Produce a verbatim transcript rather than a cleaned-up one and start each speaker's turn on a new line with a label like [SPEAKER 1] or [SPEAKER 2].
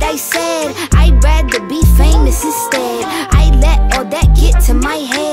[SPEAKER 1] I said, I'd rather be famous instead. I let all that get to my head.